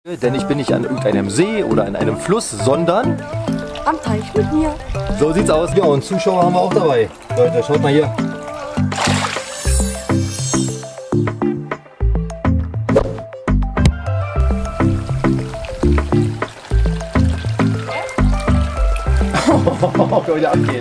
Denn ich bin nicht an irgendeinem See oder an einem Fluss, sondern am Teich mit mir. So sieht's aus. Ja, und Zuschauer haben wir auch dabei. Leute, schaut mal hier. Wie der abgeht.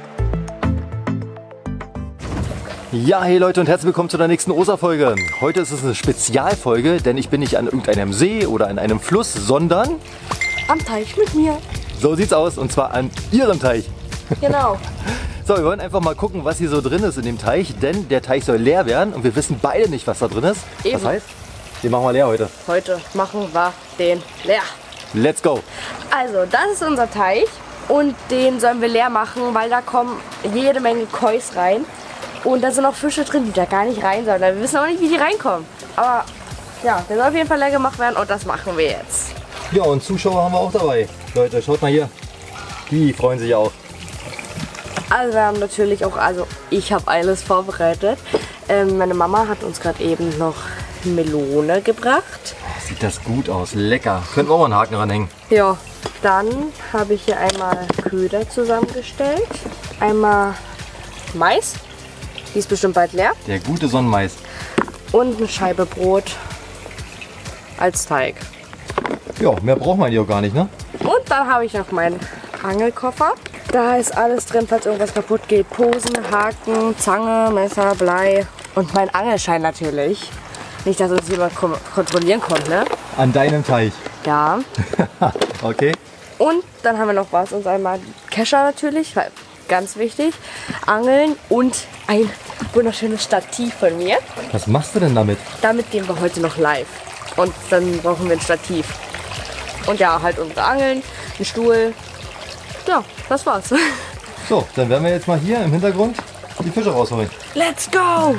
Ja, hey Leute und herzlich willkommen zu der nächsten Osterfolge. Heute ist es eine Spezialfolge, denn ich bin nicht an irgendeinem See oder an einem Fluss, sondern am Teich mit mir. So sieht's aus, und zwar an Ihrem Teich. Genau. So, wir wollen einfach mal gucken, was hier so drin ist in dem Teich, denn der Teich soll leer werden und wir wissen beide nicht, was da drin ist. Eben. Das heißt, den machen wir leer heute. Heute machen wir den leer. Let's go. Also, das ist unser Teich und den sollen wir leer machen, weil da kommen jede Menge Kois rein. Und da sind auch Fische drin, die da gar nicht rein sollen. Wir wissen auch nicht, wie die reinkommen. Aber ja, der soll auf jeden Fall leer gemacht werden und das machen wir jetzt. Ja, und Zuschauer haben wir auch dabei. Leute, schaut mal hier. Die freuen sich auch. Also wir haben natürlich auch, ich habe alles vorbereitet. Meine Mama hat uns gerade eben noch Melone gebracht. Sieht das gut aus, lecker. Könnten wir auch mal einen Haken ranhängen. Ja, dann habe ich hier einmal Köder zusammengestellt. Einmal Mais. Die ist bestimmt bald leer. Der gute Sonnenmais. Und eine Scheibe Brot als Teig. Ja, mehr braucht man hier auch gar nicht, ne? Und dann habe ich noch meinen Angelkoffer. Da ist alles drin, falls irgendwas kaputt geht. Posen, Haken, Zange, Messer, Blei und mein Angelschein natürlich. Nicht, dass uns jemand kontrollieren kommt, ne? An deinem Teich. Ja. Okay. Und dann haben wir noch was. Und einmal Kescher natürlich, weil ganz wichtig. Angeln und ein wunderschönes Stativ von mir. Was machst du denn damit? Damit gehen wir heute noch live. Und dann brauchen wir ein Stativ. Und ja, halt unsere Angeln, einen Stuhl. Ja, das war's. So, dann werden wir jetzt mal hier im Hintergrund die Fische rausholen. Let's go!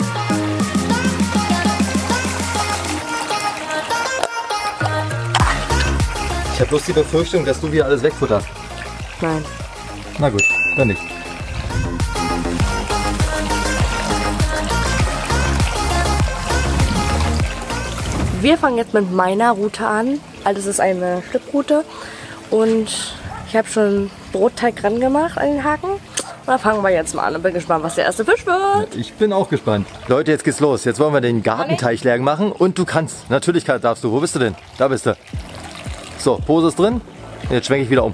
Ich habe bloß die Befürchtung, dass du wieder alles wegfutterst. Nein. Na gut, dann nicht. Wir fangen jetzt mit meiner Route an. Also das ist eine Schlipproute. Und ich habe schon Brotteig ran gemacht an den Haken. Und dann fangen wir jetzt mal an und bin gespannt, was der erste Fisch wird. Ich bin auch gespannt. Leute, jetzt geht's los. Jetzt wollen wir den Gartenteich leer machen. Und du kannst. Natürlich darfst du. Wo bist du denn? Da bist du. So, Pose ist drin. Jetzt schwenke ich wieder um.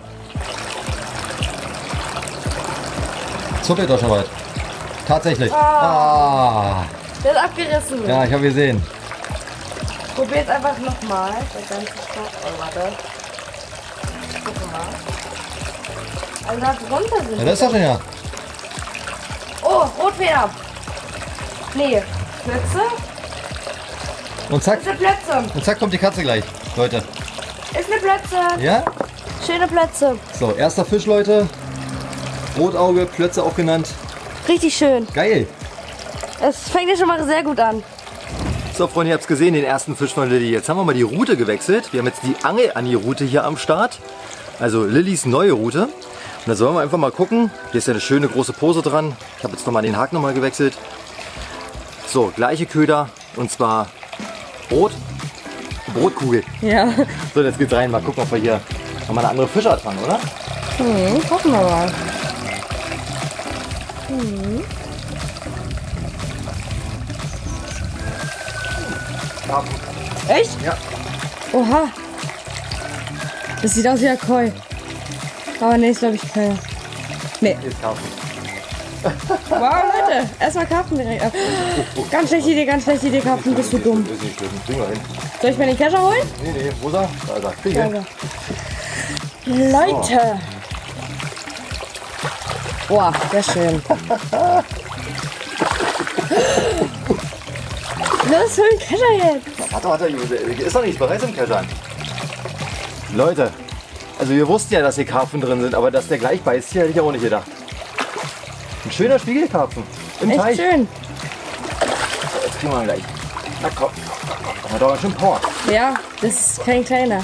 Zuppelt doch schon weit. Tatsächlich. Ah. Der ist abgerissen. Ja, ich habe gesehen. Probier jetzt einfach nochmal. Der ganze Stoff. Oh, warte. Guck mal. Also da drunter sind. Ja, das ist doch schon ja. Oh, Rotfeder. Nee, Plötze. Und zack. Ist eine Plötze. Und zack kommt die Katze gleich, Leute. Ist eine Plötze. Ja? Schöne Plötze. So, erster Fisch, Leute. Rotauge, Plötze auch genannt. Richtig schön. Geil. Es fängt ja schon mal sehr gut an. So, Freunde, ihr habt es gesehen, den ersten Fisch von Lilly. Jetzt haben wir mal die Route gewechselt. Wir haben jetzt die Angel-Anni-Route hier am Start. Also Lillys neue Route. Und da sollen wir einfach mal gucken. Hier ist ja eine schöne große Pose dran. Ich habe jetzt nochmal den Haken nochmal gewechselt. So, gleiche Köder. Und zwar Brotkugel. Ja. So, jetzt geht's rein. Mal gucken, ob wir hier nochmal eine andere Fischart fangen, oder? Gucken wir mal. Echt? Ja. Oha. Das sieht aus wie ein Koi. Aber nee, ist glaube ich keiner. Nee. Ist Karpfen. Wow, Leute. Erstmal Karpfen direkt ab. Ganz schlechte Idee, Karpfen. Bist du dumm. Ist nicht schlimm. Kriegen wir hin. Soll ich mir den Kescher holen? Nee, wo ist er? Da ist er. Krieg ich hin. Leute. Boah, sehr schön. Los, hol den Kescher jetzt. Warte, ist doch nichts bereit im Kescher. Leute, also wir wussten ja, dass hier Karpfen drin sind, aber dass der gleich beißt, hier hätte ich auch nicht gedacht. Ein schöner Spiegelkarpfen im Echt Teich. schön. So, jetzt kriegen wir ihn gleich. Na komm, da hat doch schon Power. Ja, das ist kein kleiner.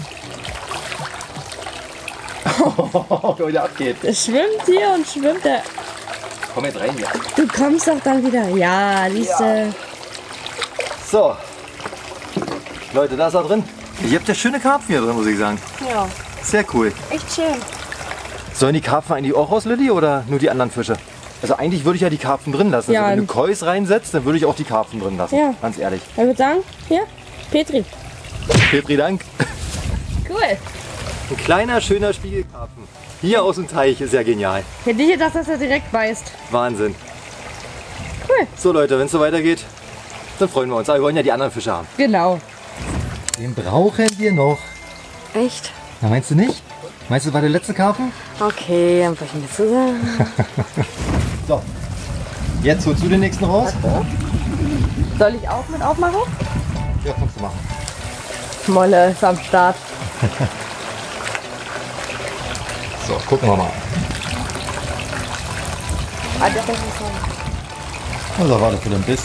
Wie der abgeht. Der schwimmt hier und schwimmt der. Komm jetzt rein hier. Du kommst doch dann wieder. Ja, siehste. So, Leute, da ist er drin. Ihr habt ja schöne Karpfen hier drin, muss ich sagen. Ja. Sehr cool. Echt schön. Sollen die Karpfen eigentlich auch raus, Lilly, oder nur die anderen Fische? Also eigentlich würde ich ja die Karpfen drin lassen. Ja. Also wenn du Kois reinsetzt, dann würde ich auch die Karpfen drin lassen. Ja. Ganz ehrlich. Ich würde sagen, hier, Petri. Petri, Dank. Cool. Ein kleiner, schöner Spiegelkarpfen. Hier aus dem Teich ist ja genial. Hätte ich gedacht, dass er direkt beißt. Wahnsinn. Cool. So Leute, wenn es so weitergeht, dann freuen wir uns. Aber wir wollen ja die anderen Fische haben. Genau. Den brauchen wir noch. Echt? Na, meinst du nicht? Meinst du, war der letzte Karpfen? Okay, dann wollte ich mir zusammen. So, jetzt holst du den nächsten raus. Soll ich auch mit aufmachen? Ja, kannst du machen. Molle ist am Start. So, gucken wir mal. Ah, das ist so. Also warte für den Biss.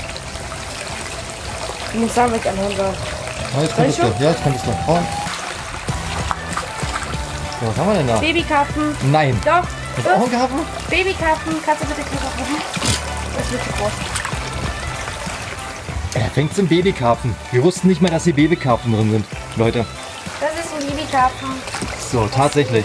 Ich muss sagen, was ich anhören soll. Ja, jetzt könntest du. Ja, jetzt könntest du. Und. So, was haben wir denn da? Babykarpfen. Nein. Doch. Ist auch ein Karpfen? Babykarpfen. Kannst du bitte Käse aufmachen? Das wird zu groß. Er fängt zum Babykarpfen. Wir wussten nicht mal, dass hier Babykarpfen drin sind, Leute. Das ist ein Babykarpfen. So, tatsächlich.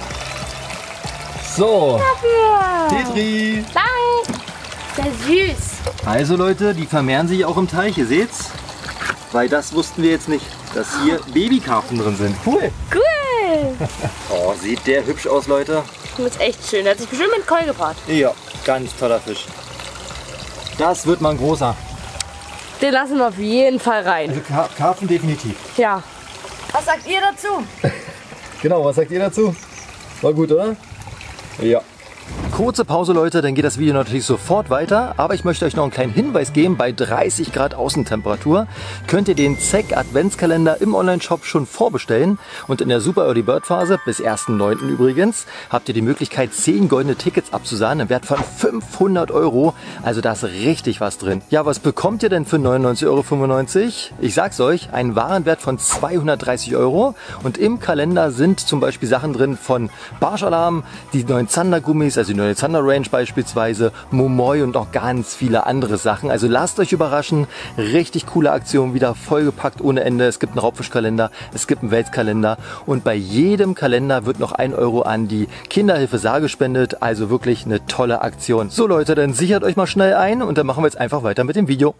So, Dafür. Petri. Dank. Sehr süß. Also Leute, die vermehren sich auch im Teich, ihr seht's. Weil das wussten wir jetzt nicht, dass hier Babykarpfen drin sind. Cool. Cool. Oh, sieht der hübsch aus, Leute. Das ist echt schön. Der hat sich bestimmt mit Koi gebraten. Ja, ganz toller Fisch. Das wird mal ein großer. Den lassen wir auf jeden Fall rein. Also Karpfen definitiv. Ja. Was sagt ihr dazu? Genau, was sagt ihr dazu? War gut, oder? Ja. Kurze Pause, Leute, dann geht das Video natürlich sofort weiter. Aber ich möchte euch noch einen kleinen Hinweis geben. Bei 30 Grad Außentemperatur könnt ihr den ZEC Adventskalender im Onlineshop schon vorbestellen. Und in der Super Early Bird Phase, bis 1.9. übrigens, habt ihr die Möglichkeit, 10 goldene Tickets abzusahnen im Wert von 500 €. Also da ist richtig was drin. Ja, was bekommt ihr denn für 99,95 €? Ich sag's euch, einen Warenwert von 230 €. Und im Kalender sind zum Beispiel Sachen drin von Barschalarm, die neuen Zander-Gummis, also die neue Zander Range beispielsweise, Momoi und noch ganz viele andere Sachen. Also lasst euch überraschen. Richtig coole Aktion, wieder vollgepackt ohne Ende. Es gibt einen Raubfischkalender, es gibt einen Weltkalender und bei jedem Kalender wird noch 1 € an die Kinderhilfe Saar gespendet. Also wirklich eine tolle Aktion. So Leute, dann sichert euch mal schnell ein und dann machen wir jetzt einfach weiter mit dem Video.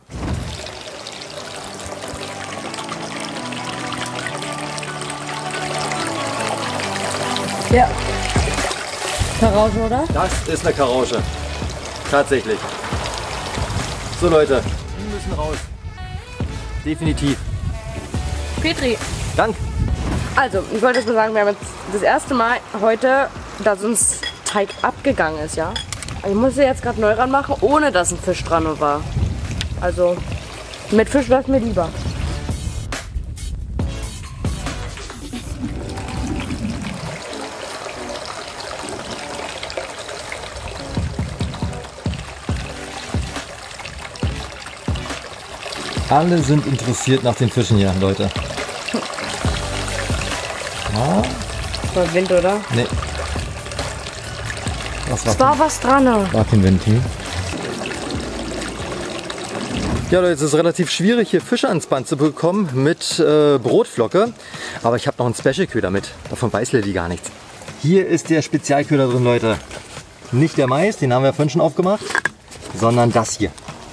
Ja. Karausche, oder? Das ist eine Karausche. Tatsächlich. So Leute, die müssen raus. Definitiv. Petri. Dank. Also, ich wollte jetzt mal sagen, wir haben jetzt das erste Mal heute, dass uns Teig abgegangen ist, ja. Ich musste jetzt gerade neu ranmachen, ohne dass ein Fisch dran war. Also, mit Fisch läuft mir lieber. Alle sind interessiert nach den Fischen hier, Leute. Ja, War Wind, oder? nee. Das Es war was dran. war kein Wind. Ja Leute, es ist relativ schwierig hier Fische ans Band zu bekommen mit Brotflocke. Aber ich habe noch einen Special-Köder mit. Davon weiß Lilly gar nichts. Hier ist der Spezialköder drin, Leute. Nicht der Mais, den haben wir vorhin schon aufgemacht, sondern das hier.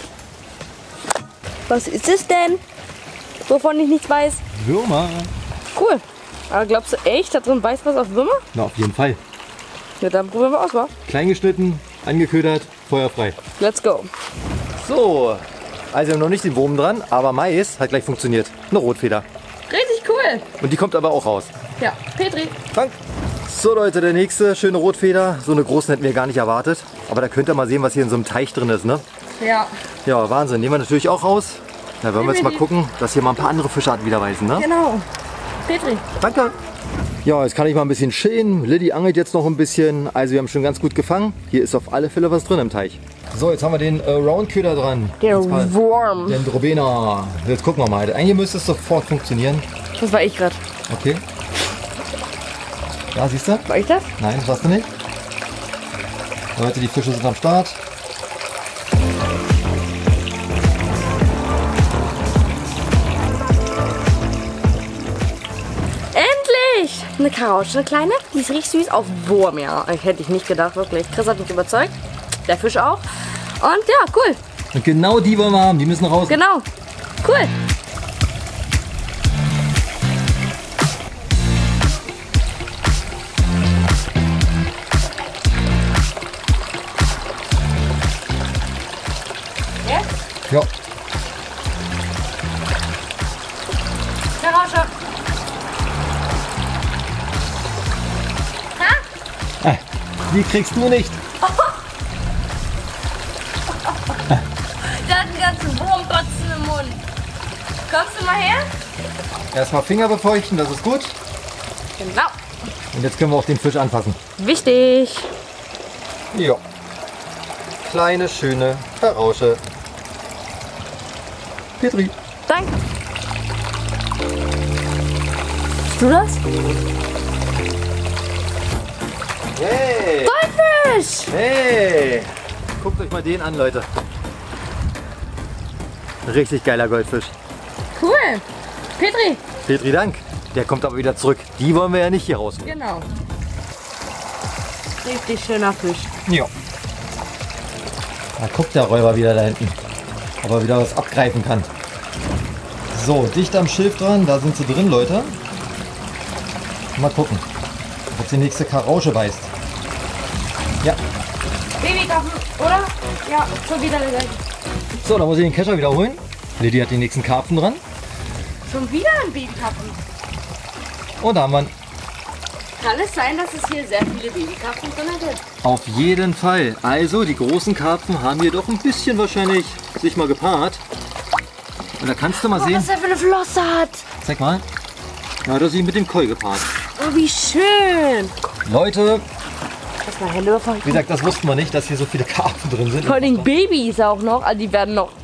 Was ist es denn? Wovon ich nichts weiß. Würmer. Cool. Aber glaubst du echt, da drin weiß was auf Würmer? Na, auf jeden Fall. Ja, dann probieren wir aus, wa? Klein geschnitten, angeködert, feuerfrei. Let's go. So, also wir haben noch nicht den Wurm dran, aber Mais hat gleich funktioniert. Eine Rotfeder. Richtig cool. Und die kommt aber auch raus. Ja, Petri. Dank. So Leute, der nächste schöne Rotfeder. So eine große hätten wir gar nicht erwartet. Aber da könnt ihr mal sehen, was hier in so einem Teich drin ist, ne? Ja. Ja, Wahnsinn. Nehmen wir natürlich auch raus. Da wollen wir jetzt mal gucken, dass hier mal ein paar andere Fischarten wieder weisen, ne? Genau. Petri. Danke. Ja, jetzt kann ich mal ein bisschen chillen. Lilly angelt jetzt noch ein bisschen. Also wir haben schon ganz gut gefangen. Hier ist auf alle Fälle was drin im Teich. So, jetzt haben wir den Roundköder dran. Der Wurm. Den Drobena. Jetzt gucken wir mal. Eigentlich müsste es sofort funktionieren. Das war ich gerade. Okay. Ja, siehst du? War ich das? Nein, das warst du nicht. Leute, die Fische sind am Start. ich. Eine Karausche, eine kleine. Die ist richtig süß. Auf Wurm, ja. Hätte ich nicht gedacht, wirklich. Chris hat mich überzeugt. Der Fisch auch. Und ja, cool. Und genau die wollen wir haben. Die müssen raus. Genau. Cool. Jetzt? Ja. Karausche. Die kriegst du nicht. Der hat einen ganzen Wurmbatzen im Mund. Kommst du mal her? Erstmal Finger befeuchten, das ist gut. Genau. Und jetzt können wir auch den Fisch anfassen. Wichtig. Ja. Kleine, schöne Karausche. Petri. Danke. Bist du das? Hey! Goldfisch! Hey! Guckt euch mal den an, Leute. Richtig geiler Goldfisch. Cool. Petri. Petri, Dank. Der kommt aber wieder zurück. Die wollen wir ja nicht hier rausholen. Genau. Richtig schöner Fisch. Ja. Da guckt der Räuber wieder da hinten. Ob er wieder was abgreifen kann. So, dicht am Schilf dran. Da sind sie drin, Leute. Mal gucken, ob jetzt die nächste Karausche beißt. Ja. Babykarpfen, oder? Ja, schon wieder der gleiche. So, dann muss ich den Kescher wieder holen. Lady hat den nächsten Karpfen dran. Schon wieder ein Babykarpfen. Und da haben wir ihn. Kann es sein, dass es hier sehr viele Babykarpfen drin gibt? Auf jeden Fall. Also, die großen Karpfen haben hier doch ein bisschen wahrscheinlich sich mal gepaart. Und da kannst du mal sehen. Was er für eine Flosse hat. Zeig mal. Ja, da ist sie mit dem Koi gepaart. Oh, wie schön. Leute, Lass mal Hände befeuchten. wie gesagt, das wussten wir nicht, dass hier so viele Karpfen drin sind. Vor den Babys auch noch. Also die werden noch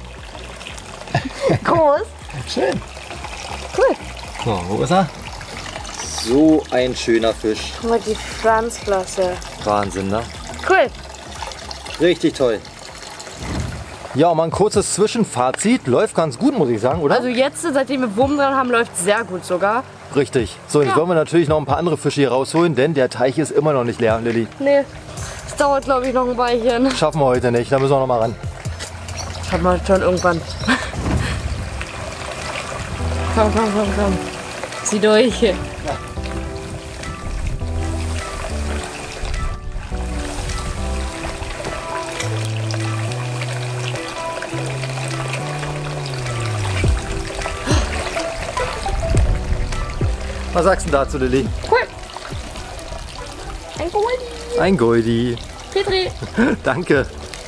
groß. Schön. Cool. So, wo ist er? So ein schöner Fisch. Guck mal, die Franzflosse. Wahnsinn, ne? Cool. Richtig toll. Ja, mal ein kurzes Zwischenfazit. Läuft ganz gut, muss ich sagen, oder? Also jetzt, seitdem wir Wurm dran haben, läuft es sehr gut sogar. Richtig. So, jetzt wollen wir natürlich noch ein paar andere Fische hier rausholen, denn der Teich ist immer noch nicht leer, Lilly. Nee, das dauert glaube ich noch ein Weilchen. Schaffen wir heute nicht, da müssen wir noch mal ran. Schaffen wir schon irgendwann. Komm, komm, komm, komm. Zieh durch. Ja. Was sagst du dazu, Lilly? Cool. Ein Goldie. Ein Goldie. Petri. Danke.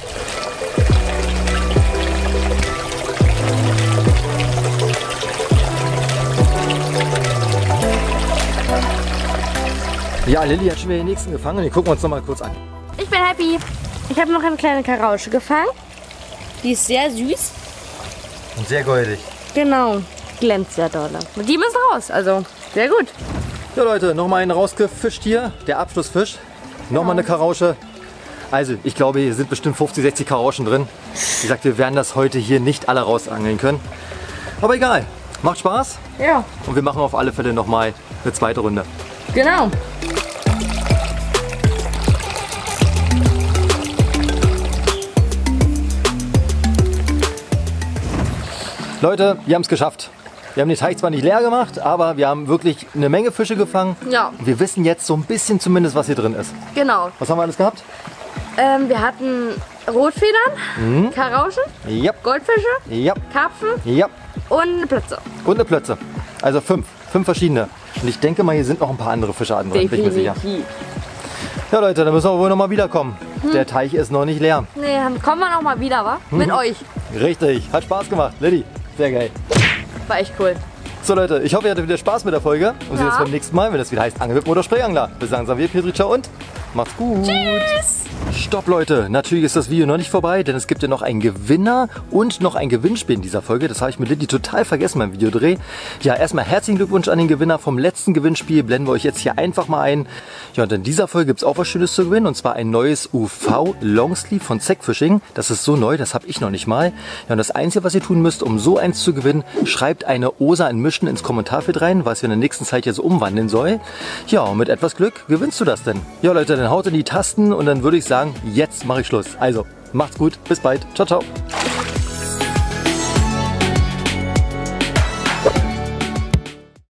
Ja, Lilly hat schon wieder den nächsten gefangen. Den gucken wir uns noch mal kurz an. Ich bin happy. Ich habe noch eine kleine Karausche gefangen. Die ist sehr süß. Und sehr goldig. Genau. Glänzt sehr doll. Und die müssen raus. Also, sehr gut. Ja, Leute, noch mal einen rausgefischt hier. Der Abschlussfisch. Noch mal eine Karausche. Also, ich glaube, hier sind bestimmt 50, 60 Karauschen drin. Wie gesagt, wir werden das heute hier nicht alle rausangeln können. Aber egal. Macht Spaß. Ja. Und wir machen auf alle Fälle noch mal eine zweite Runde. Genau. Leute, wir haben es geschafft. Wir haben den Teich zwar nicht leer gemacht, aber wir haben wirklich eine Menge Fische gefangen. Ja. Wir wissen jetzt so ein bisschen zumindest, was hier drin ist. Genau. Was haben wir alles gehabt? Wir hatten Rotfedern, Karauschen, Ja, Goldfische, ja, Karpfen ja. und eine Plötze. Und eine Plötze. Also 5 verschiedene. Und ich denke mal, hier sind noch ein paar andere Fische drin, bin ich mir sicher. Ja, Leute, dann müssen wir wohl noch mal wiederkommen. Der Teich ist noch nicht leer. Nee, dann kommen wir noch mal wieder, wa? Mit euch. Richtig, hat Spaß gemacht. Lilly, sehr geil. War echt cool. So Leute, ich hoffe, ihr hattet wieder Spaß mit der Folge. Und sehen uns beim nächsten Mal, wenn es wieder heißt Angel mit oder Sprayangler. Bis dann sagen wir Petri, ciao und macht's gut. Tschüss. Stopp, Leute! Natürlich ist das Video noch nicht vorbei, denn es gibt ja noch einen Gewinner und noch ein Gewinnspiel in dieser Folge. Das habe ich mit Lilly total vergessen beim Videodreh. Ja, erstmal herzlichen Glückwunsch an den Gewinner vom letzten Gewinnspiel. Blenden wir euch jetzt hier einfach mal ein. Ja, und in dieser Folge gibt es auch was Schönes zu gewinnen. Und zwar ein neues UV Longsleeve von Zack Fishing. Das ist so neu, das habe ich noch nicht mal. Ja, und das Einzige, was ihr tun müsst, um so eins zu gewinnen, schreibt eine Osa in Mischen ins Kommentarfeld rein, was wir in der nächsten Zeit jetzt umwandeln soll. Ja, und mit etwas Glück gewinnst du das denn. Ja, Leute, dann haut in die Tasten und dann würde ich sagen, jetzt mache ich Schluss. Also, macht's gut, bis bald. Ciao, ciao.